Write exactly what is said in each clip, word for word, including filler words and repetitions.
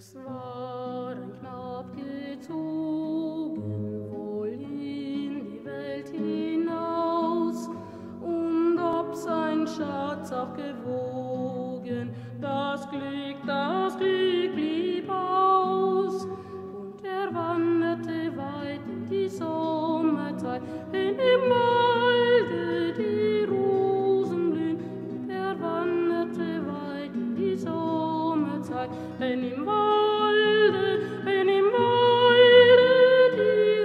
Es war ein Knab gezogen, wohl in die Welt hinaus, und ob sein Schatz auch gewogen, das Glück, das Glück blieb aus. Und er wanderte weit in die Sommerzeit, wenn im Walde die Rosen blühen. Und er wanderte weit in die Sommerzeit, wenn im Walde, wenn im Walde die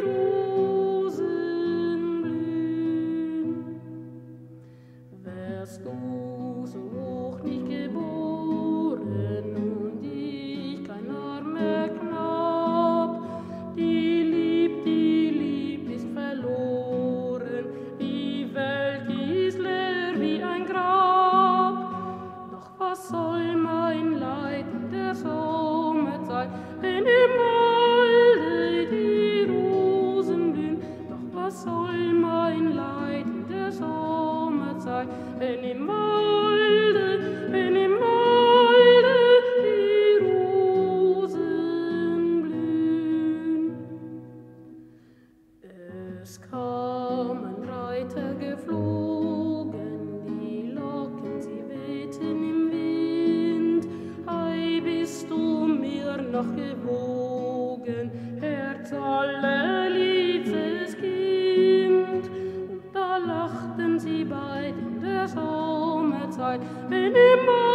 Rosen blühen. Wärst du so hoch nicht geboren und ich kein armer Knab, die Lieb, die Lieb ist verloren, die Welt ist leer wie ein Grab. Doch was soll mein Leid in der Sommerzeit, wenn im Walde die Rosen blühen? Doch was soll mein Leid in der Sommerzeit, wenn im Walde, wenn im Walde die Rosen blühen? Es kam ein Reiter geflogen, die Locken, sie wehten im Wind. Ei, bist du mir noch gewogen, Herz allerliebstes Kind? Und da lachten sie beid in der Sommerzeit, wenn im